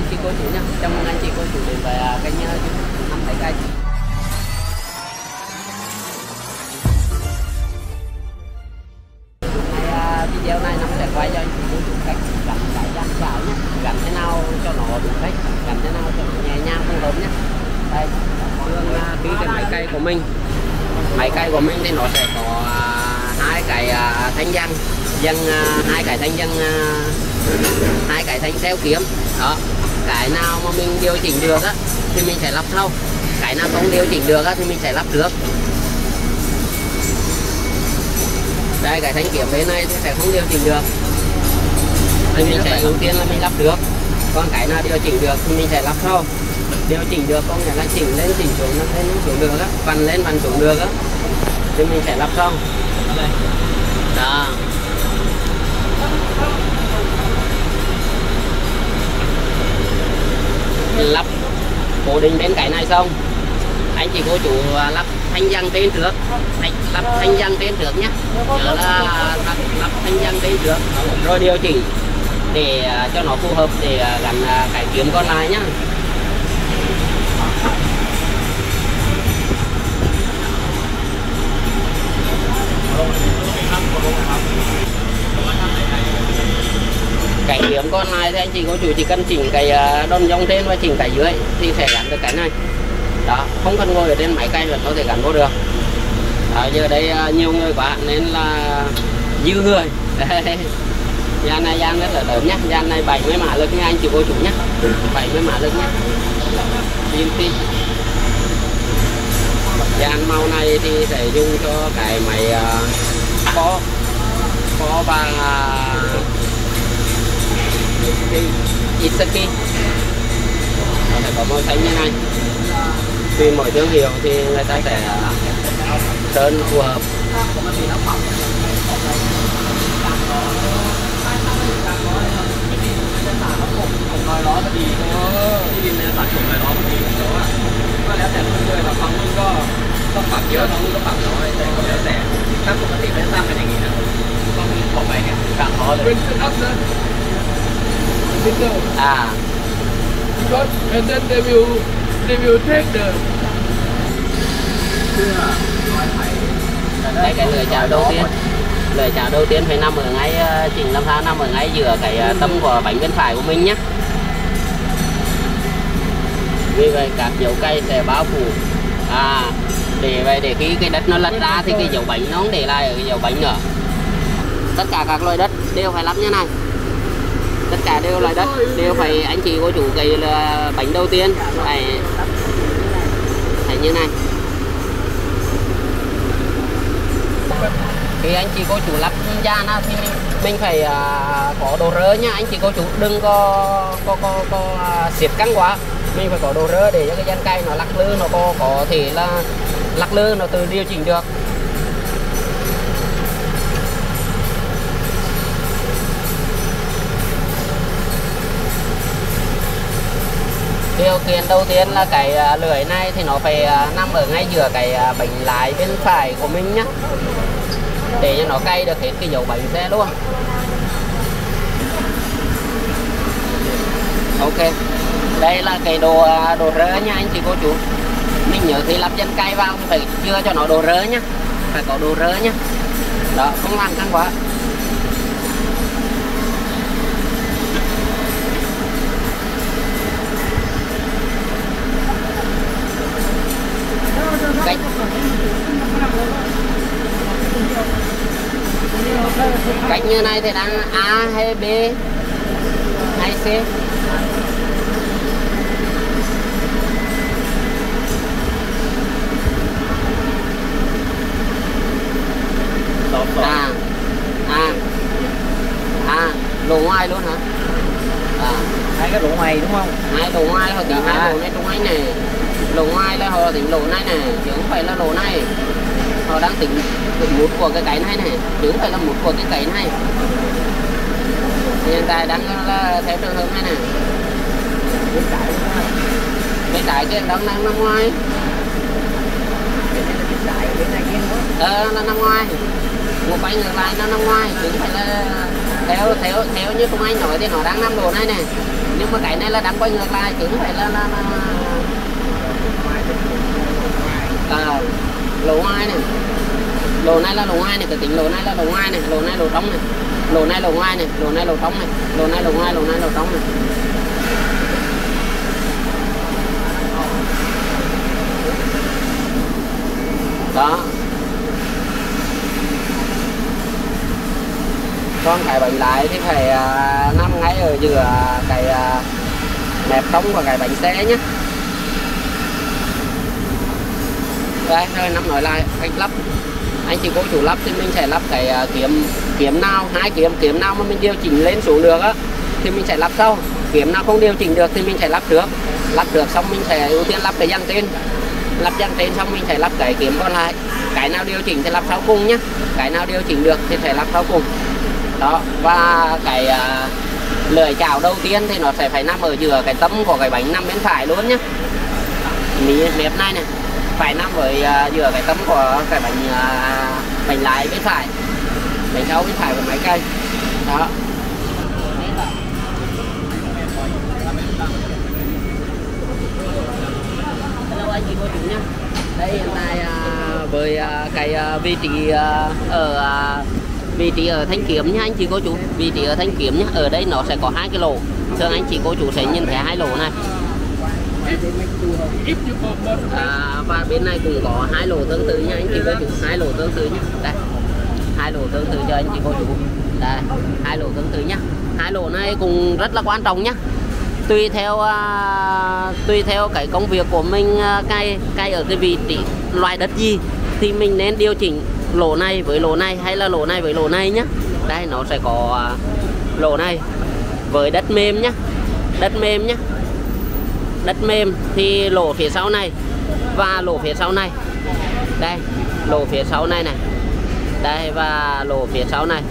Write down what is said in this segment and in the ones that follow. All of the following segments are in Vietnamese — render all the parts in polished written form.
chị cô chú nhé. Chào mừng anh chị cô chú đến với kênh Năm Thấy Cây. Video này Năm sẽ quay cho anh chị cô chú cách gặm cái gian chảo nhé, gặm thế nào cho nó đúng cách, gặm thế nào cho nó nhẹ nhàng phù hợp nhé. Đây, khi cái máy cây của mình, thì nó sẽ có hai cái thanh vân, hai cái thanh vân, hai cái thanh xeo kiếm đó. Cái nào mà mình điều chỉnh được á thì mình sẽ lắp sau, cái nào không điều chỉnh được á thì mình sẽ lắp trước. Đây, cái thanh kiếm bên này thì sẽ không điều chỉnh được thì mình sẽ ưu tiên là mình lắp được, còn cái nào điều chỉnh được thì mình sẽ lắp sau. Điều chỉnh được có nghĩa là chỉnh lên chỉnh xuống, nó lên xuống được á, vặn lên vặn xuống được á thì mình sẽ lắp sau. Đó. Lắp cố định đến cái này xong, anh chị cô chú lắp thanh vân trên trước, lắp thanh vân trên trước nhé, nhớ là lắp thanh vân trên trước rồi điều chỉnh để cho nó phù hợp để gắn cái kiếm còn lại nhá. Cái kiếm còn lại thì anh chị cô chú chỉ cần chỉnh cái đòn dòng trên và chỉnh cái dưới thì sẽ gắn được cái này. Đó, không cần ngồi ở trên máy cây là có thể gắn vô được. Đó, giờ đây nhiều người quá nên là dư người. Gian này gian rất là lớn nhé, gian này 70 mã lực nha anh chị cô chú nhé, 70 mã lực nhé. Gian màu này thì sẽ dùng cho cái máy có và Isaki, nó sẽ có màu xanh như này. Tùy mỗi thương hiệu thì người ta sẽ sơn phù hợp. Nói đó là điที่ดินในสัดส่วนอะไรđóมันดีแต่ว่าก็แล้วแต่คนเลยบางครั้งมันก็ต้องปรับเยอะบางคนก็ปรับน้อยแต่ก็แล้วแต่ถ้าปกติไม่ได้สร้างเป็นอย่างนี้นะต้องออกไปเนี่ยกลางล้อเลยเป็นอัพนะbecause and then they will take the đây cái lưỡi chảo đầu tiên. Lưỡi chảo đầu tiên phải nằm ở ngay chỉnh làm sao nằm ở ngay giữa cái tâm của bánh bên phải của mình nhé. Vì vậy các dấu cây sẽ bao phủ để khi cái đất nó lật ra thì cái dấu bánh nó không để lại ở cái dấu bánh nữa. Tất cả các loại đất đều phải lắp như này, tất cả đều loại đất đều phải anh chị cô chủ cái là bánh đầu tiên phải như này. Khi anh chị cô chủ lắp gian thì mình phải có độ rớ nha anh chị cô chủ, đừng có siết căng quá, mình phải có độ rớ để cho cái gian cây nó lắc lư, nó có thể là lắc lư nó tự điều chỉnh được. Điều kiện đầu tiên là cái lưỡi này thì nó phải nằm ở ngay giữa cái bánh lái bên phải của mình nhé, để cho nó cay được hết cái dấu bánh xe luôn. Ok, đây là cái đồ rớ nha anh chị cô chú. Mình nhớ khi lắp chân cay vào thì phải chưa cho nó đồ rớ nhá, phải có đồ rớ nhá. Đó, không làm căng quá. Cách như này thì đang A hay B hay C? Lỗ ngoài luôn hả? hai cái lỗ ngoài đúng không? Hai lỗ ngoài họ tính hai lỗ này trong anh này. Lỗ ngoài là họ tính lỗ này này, chứ không phải là lỗ này. Họ đang tính mút của cái này này, chứ không phải là mút của cái này. Hiện tại đang là theo trường hợp này này. Bên trái kia đang nằm ngoài. Là nằm ngoài. Một bánh ngược lại nó nằm ngoài, chứ không phải là theo như tụi anh nói thì nó đang nằm lỗ này này. Nhưng nhưng mà cái này là đang quay ngược lại chứ không phải là lỗ ngoài này, lỗ này là lỗ ngoài này, cái tính lỗ này là lỗ ngoài này, lỗ này lỗ trong này, lỗ này lỗ ngoài này, lỗ này lỗ trong này, lỗ này lỗ ngoài, lỗ này lỗ trong này. Đó. Còn cái bánh lái thì phải nằm ngay ở giữa cái mép trống và cái bánh xe nhé. Đây, rồi nắm nói lại cách lắp. Anh chị cô chủ lắp thì mình sẽ lắp cái kiếm nào, hai kiếm nào mà mình điều chỉnh lên xuống được á thì mình sẽ lắp sau. Kiếm nào không điều chỉnh được thì mình sẽ lắp trước. Lắp trước xong mình sẽ ưu tiên lắp cái dăng trên. Lắp dăng trên xong mình sẽ lắp cái kiếm còn lại. Cái nào điều chỉnh thì lắp sau cùng nhé. Cái nào điều chỉnh được thì sẽ lắp sau cùng. Đó, và cái lưỡi chảo đầu tiên thì nó sẽ phải nằm ở giữa cái tấm của cái bánh nằm bên phải luôn nhé. Mép này này phải nằm với giữa cái tấm của cái bánh lái bên phải, bánh sau bên phải của máy cây. Đó. Hello anh chị cô chú nhé. Đây hiện tại với cái vị trí ở thanh kiếm nhá anh chị cô chú, vị trí ở thanh kiếm nhá. Ở đây nó sẽ có hai cái lỗ, thường anh chị cô chú sẽ nhìn thấy hai lỗ này. Và bên này cũng có hai lỗ tương tự nha anh chị cô chú, hai lỗ tương tự nhá. Đây, hai lỗ tương tự cho anh chị cô chú. Đây, hai lỗ tương tự nhá. Hai lỗ này cũng rất là quan trọng nhá. Tùy theo cái công việc của mình cài ở cái vị trí loại đất gì thì mình nên điều chỉnh lỗ này với lỗ này hay là lỗ này với lỗ này nhá. Đây nó sẽ có lỗ này với đất mềm nhá, đất mềm nhá. Đất mềm thì lỗ phía sau này và lỗ phía sau này. Đây, lỗ phía sau này này. Đây và lỗ phía sau này.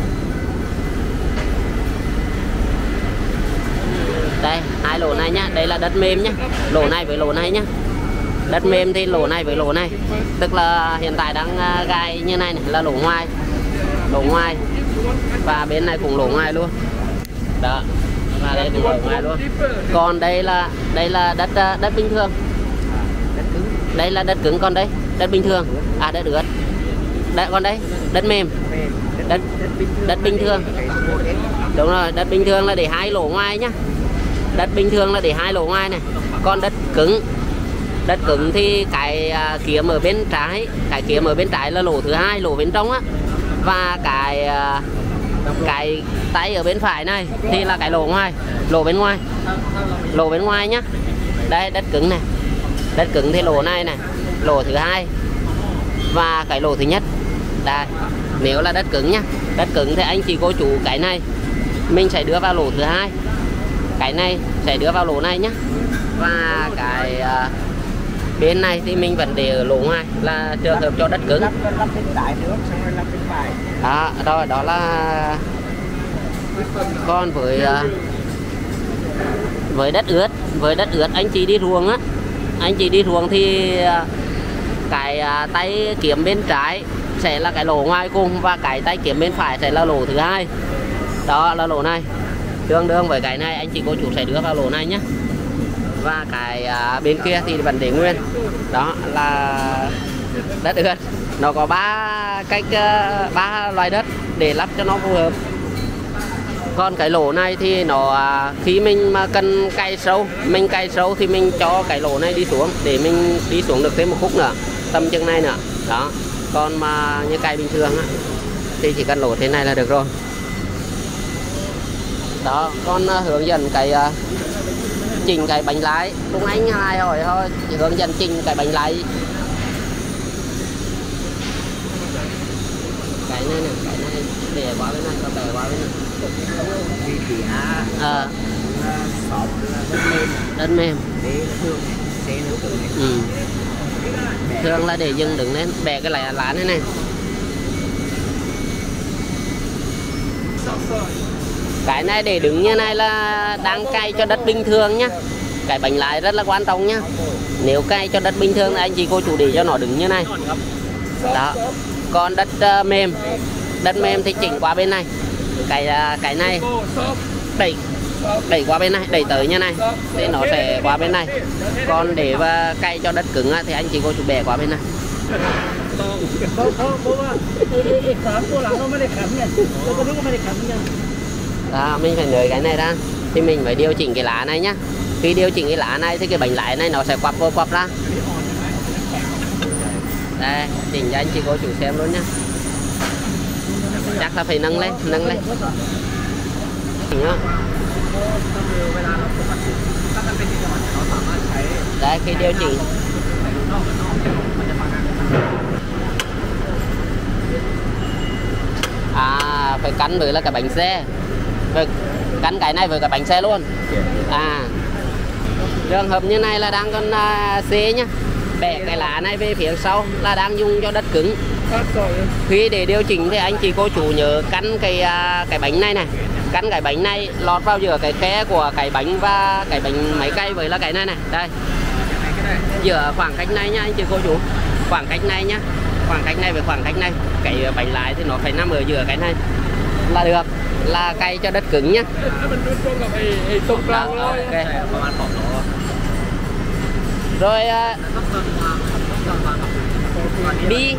Đây, hai lỗ này nhá, đây là đất mềm nhá. Lỗ này với lỗ này nhá. Đất mềm thì lỗ này với lỗ này. Tức là hiện tại đang gai như này, này là lỗ ngoài. Lỗ ngoài. Và bên này cũng lỗ ngoài luôn. Đó. Và đây cũng lỗ ngoài luôn. Còn đây là đất bình thường. Đây là đất cứng, còn đây đất bình thường. À đất ướt. Đây còn đây đất mềm. Đất bình thường. Đúng rồi, đất bình thường là để hai lỗ ngoài nhá. Đất bình thường là để hai lỗ ngoài này. Còn đất cứng thì cái kiếm ở bên trái, cái kiếm ở bên trái là lỗ thứ hai, lỗ bên trong á. Và cái tay ở bên phải này thì là cái lỗ ngoài, lỗ bên ngoài. Lỗ bên ngoài nhá. Đây đất cứng này. Đất cứng thì lỗ này này, lỗ thứ hai và cái lỗ thứ nhất. Đây, nếu là đất cứng nhá. Đất cứng thì anh chị cô chú cái này mình sẽ đưa vào lỗ thứ hai. Cái này sẽ đưa vào lỗ này nhá. Và cái bên này thì mình vẫn để ở lỗ ngoài là trường hợp cho đất cứng. Đó, rồi đó là còn với đất ướt anh chị đi ruộng á, anh chị đi ruộng thì cái tay kiếm bên trái sẽ là cái lỗ ngoài cùng và cái tay kiếm bên phải sẽ là lỗ thứ hai. Đó là lỗ này. Tương đương với cái này anh chị cô chú sẽ đưa vào lỗ này nhé. Và cái bên kia thì vẫn để nguyên. Đó là đất ướt. Nó có ba loại đất để lắp cho nó phù hợp. Còn cái lỗ này thì nó khi mình mà cần cày sâu thì mình cho cái lỗ này đi xuống để mình đi xuống được thêm một khúc nữa, tầm chừng này nữa. Đó. Còn mà như cày bình thường á, thì chỉ cần lỗ thế này là được rồi. Đó, con hướng dẫn cái chỉnh cái bánh lái. Lúc anh hai hỏi thôi, chỉ hướng dẫn chỉnh cái bánh lái. Cái này nè, cái này để qua bên này, có bẻ qua bên này. Đất mềm. Thường là để dừng đứng lên, bẻ cái lá này này. Cái này để đứng như này là đang cày cho đất bình thường nhá. Cái bánh lái rất là quan trọng nhá. Nếu cày cho đất bình thường thì anh chị cô chú để cho nó đứng như này. Đó. Còn đất mềm thì chỉnh qua bên này. Cái này đẩy đẩy qua bên này, đẩy tới như này thì nó sẽ qua bên này. Còn để và cày cho đất cứng thì anh chị cô chú bẻ qua bên này. Đó, mình phải nới cái này ra thì mình phải điều chỉnh cái lá này nhá. Khi điều chỉnh cái lá này thì cái bánh lái này nó sẽ quặp vô quặp ra. Đây, chỉnh cho anh chị cô chủ xem luôn nhá. Chắc là phải nâng lên, nâng lên. Đây, khi điều chỉnh phải cắn với là cái bánh xe, phải cắn cái này với cái bánh xe luôn. Trường hợp như này là đang con C nhá, bẻ cái lá này về phía sau là đang dùng cho đất cứng. Khi để điều chỉnh thì anh chị cô chú nhớ cắn cái bánh này này, cắn cái bánh này lọt vào giữa cái khe của cái bánh và cái bánh máy cày với là cái này này. Đây, giữa khoảng cách này nhá anh chị cô chú, khoảng cách này nhá, khoảng cách này với khoảng cách này, cái bánh lái thì nó phải nằm ở giữa cái này là được, là cày cho đất cứng nhá. Okay. Rồi bi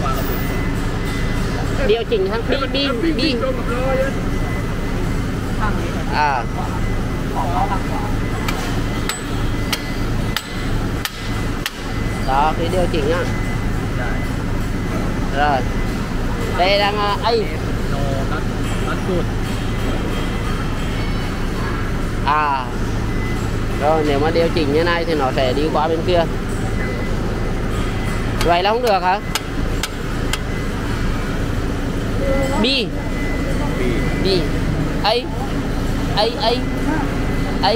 điều chỉnh sang bi đó, cái điều chỉnh nhá. Rồi đây đang rồi nếu mà điều chỉnh như này thì nó sẽ đi qua bên kia. Vậy là không được hả? B A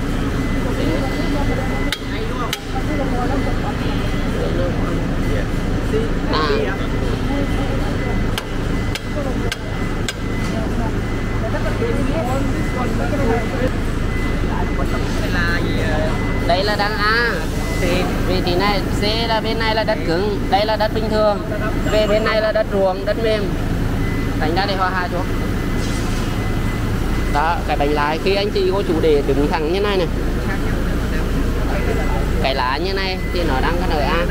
đây là đang A. Vị trí này C là bên này là đất cứng, đây là đất bình thường, về bên này là đất ruộng, đất mềm. Thành ra để hòa hai chỗ. Đó, cái bánh lái khi anh chị cô chú để đứng thẳng như này này, cái lá như này thì nó đang có nơi A.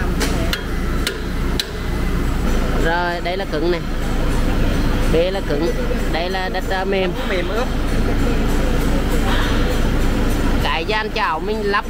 Rồi đây là cứng này, B là cứng, đây là đất mềm ướp. Cái gian chảo mình lắp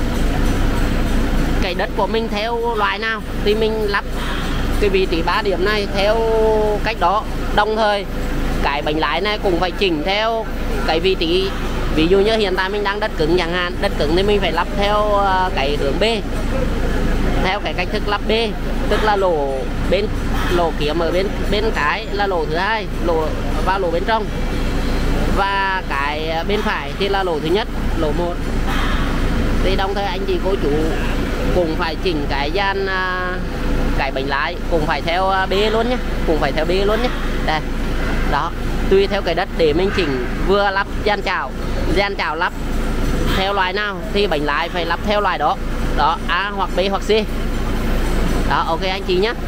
cái đất của mình theo loại nào thì mình lắp cái vị trí 3 điểm này theo cách đó. Đồng thời cái bánh lái này cũng phải chỉnh theo cái vị trí. Ví dụ như hiện tại mình đang đất cứng chẳng hạn, đất cứng thì mình phải lắp theo cái hướng B, theo cái cách thức lắp B, tức là lỗ kiếm ở bên cái là lỗ thứ hai, lỗ vào lỗ bên trong, và cái bên phải thì là lỗ thứ nhất, lỗ 1. Thì đồng thời anh chị cô chú cũng phải chỉnh cái gian cái bánh lái cũng phải theo B luôn nhé, cũng phải theo B luôn nhé. Đây, đó, tùy theo cái đất để mình chỉnh vừa lắp gian chảo lắp theo loại nào thì bánh lái phải lắp theo loại đó. Đó, A hoặc B hoặc C. Đó, ok anh chị nhé.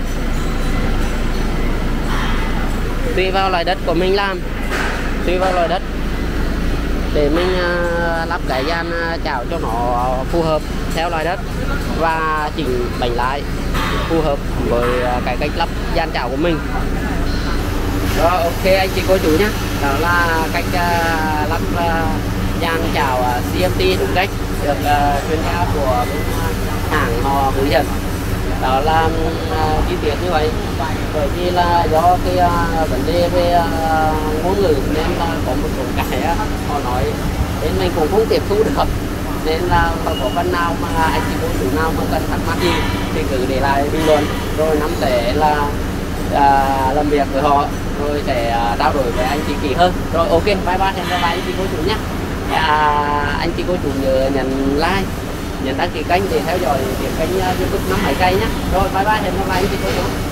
Tùy vào loại đất của mình làm, tùy vào loại đất để mình lắp cái gian chảo cho nó phù hợp theo loại đất và chỉnh bánh lái phù hợp với cái cách lắp gian chảo của mình. Đó, ok anh chị cô chú nhé. Đó là cách lắp gian chảo CMT đúng cách, được chuyên gia của hãng họ hướng dẫn. Đó là chi tiết như vậy. Bởi vì là do cái vấn đề về ngôn ngữ nên là có một số cái họ nói nên mình cũng không tiếp thu được, nên là có phần nào mà anh chị cô chú nào mà cần thắc mắc gì thì cứ để lại bình luận, rồi Năm sẽ là làm việc với họ rồi sẽ trao đổi với anh chị kỹ hơn. Rồi ok, bye bye, hẹn gặp lại anh chị cô chú nhé. Anh chị cô chú nhớ nhấn like, nhấn đăng ký kênh để theo dõi kênh YouTube Năm Máy Cây nhé. Rồi bye bye, hẹn gặp lại anh chị cô chú.